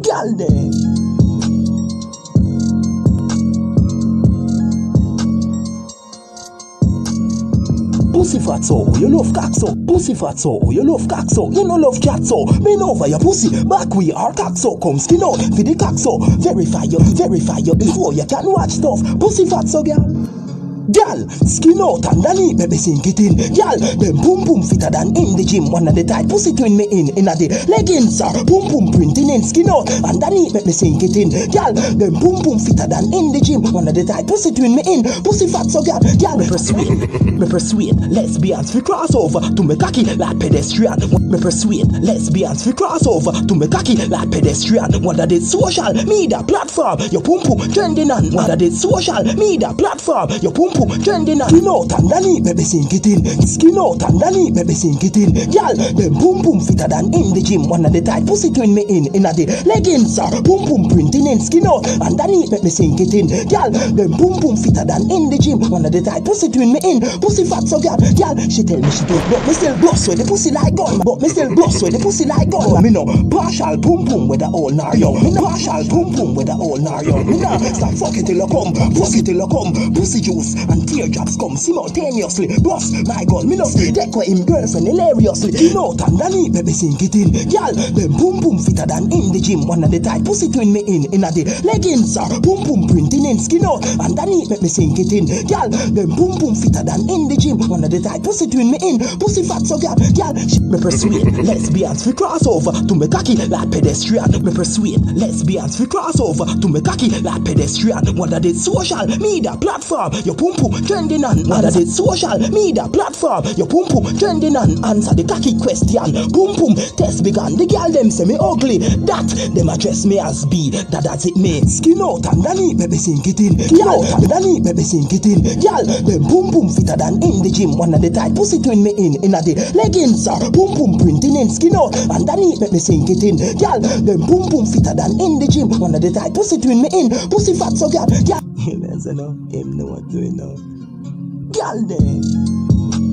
Girl them. Pussy fat so, you love cock so. Pussy fat so, you love cock so. You no love cat so. Bend over your pussy, back we are cock so. Come skin out for the cock so. Verify you before you can watch stuff. Pussy fat so, girl. Girl, skin out underneath, baby sink it in. Girl, them boom boom fitter than in the gym. One of the tight pussy twin me in the leggings, sir. Boom boom printing in skin out underneath, baby sink it in. Girl, them boom boom fitter than in the gym. One of the tight pussy twin me in. Pussy fat so girl, me persuade lesbians fi cross over to me cocky like pedestrian. Me persuade lesbians fi cross over to me cocky like pedestrian. One of the social media platform, your pum pum trending on. One of the social media platform, your pum pum trending on. Skin out underneath, baby sink it in. Skin out underneath, baby sink it in. Girl, them boom boom fitter than in the gym. One of the tight pussy twin me in the leggings, sir. Boom boom printing in. Skin out underneath, baby sink it in. Girl, them boom boom fitter than in the gym. One of the tight pussy twin me in. Pussy fat so girl, she tell me she don't, but me still bust with the pussy like gun. But me still bust with the pussy like gun. Me no partial boom boom with the old nario. Me no partial boom boom with the old nario. Me no stop fuck it till you come, fuck it till you come. Pussy juice and teardrops come simultaneously. Boss, my God, me no deck with him girlfriend hilariously. You know, underneath, baby sink it in. Girl, them boom boom fitter than in the gym. One of the tight pussy twin me in the leggings, sir. Boom boom printing in skin out. Underneath, baby sink it in. Girl, them boom boom fitter than in the gym. One of the tight pussy twin me in. Pussy fat so girl, me persuade lesbians fi cross over to me cocky like pedestrian. Me persuade lesbians fi cross over to me cocky like pedestrian. One of the social media platform, your pum pum trending on. One of the social media platform, your pum pum trending on. Answer the cocky question. Pum pum test began. The girl them say me ugly. That them address me as B. That's it me. Skin out underneath, baby sink it in. Girl, underneath, baby sink it in. Girl, them boom boom fitter than in the gym. One of the tight pussy twin me in the leggings, sir. Boom boom printing in skin out underneath, let me sink it in. Girl, them boom boom fitter than in the gym. One of the tight pussy twin me in. Pussy fat so girl, him know what doing now. Girl, them.